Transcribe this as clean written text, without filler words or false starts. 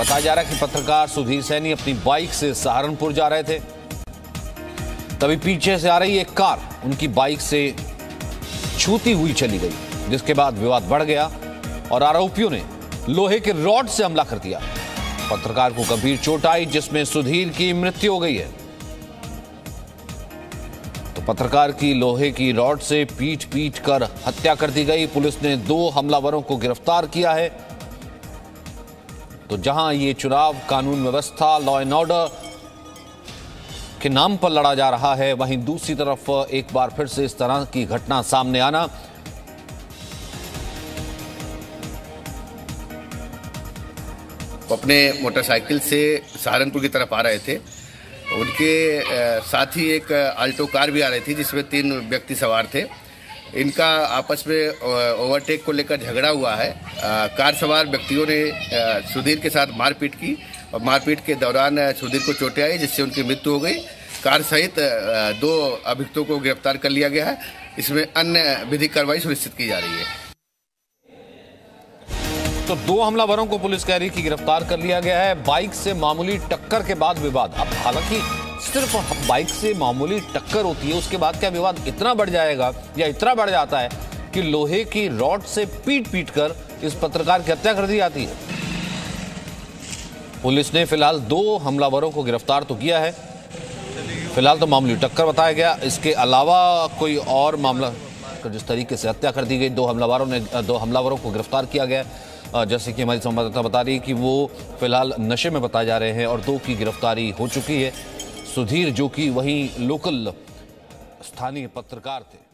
बताया जा रहा है कि पत्रकार सुधीर सैनी अपनी बाइक से सहारनपुर जा रहे थे, तभी पीछे से आ रही एक कार उनकी बाइक से छूती हुई चली गई, जिसके बाद विवाद बढ़ गया और आरोपियों ने लोहे के रॉड से हमला कर दिया। पत्रकार को गंभीर चोट आई, जिसमें सुधीर की मृत्यु हो गई है। तो पत्रकार की लोहे की रॉड से पीट कर हत्या कर दी गई। पुलिस ने 2 हमलावरों को गिरफ्तार किया है। तो जहां ये चुनाव कानून व्यवस्था, लॉ एंड ऑर्डर के नाम पर लड़ा जा रहा है, वहीं दूसरी तरफ एक बार फिर से इस तरह की घटना सामने आना अपने मोटरसाइकिल से सहारनपुर की तरफ आ रहे थे। उनके साथ ही एक आल्टो कार भी आ रही थी, जिसमें 3 व्यक्ति सवार थे। इनका आपस में ओवरटेक को लेकर झगड़ा हुआ है। कार सवार व्यक्तियों ने सुधीर के साथ मारपीट की और मारपीट के दौरान सुधीर को चोटें आई, जिससे उनकी मृत्यु हो गई। कार सहित 2 अभियुक्तों को गिरफ्तार कर लिया गया है। इसमें अन्य विधिक कार्रवाई सुनिश्चित की जा रही है। तो 2 हमलावरों को पुलिस कह रही कि गिरफ्तार कर लिया गया है। बाइक से मामूली टक्कर के बाद विवाद। अब हालांकि सिर्फ बाइक से मामूली टक्कर होती है, उसके बाद क्या विवाद इतना बढ़ जाएगा या इतना बढ़ जाता है कि लोहे की रॉड से पीट कर इस पत्रकार की हत्या कर दी जाती है। पुलिस ने फिलहाल 2 हमलावरों को गिरफ्तार तो किया है। फिलहाल तो मामूली टक्कर बताया गया। इसके अलावा कोई और मामला, जिस तरीके से हत्या कर दी गई, 2 हमलावरों को गिरफ्तार किया गया। जैसे कि हमारी संवाददाता बता रही है कि वो फिलहाल नशे में बताए जा रहे हैं और 2 की गिरफ्तारी हो चुकी है। सुधीर, जो कि वहीं लोकल स्थानीय पत्रकार थे।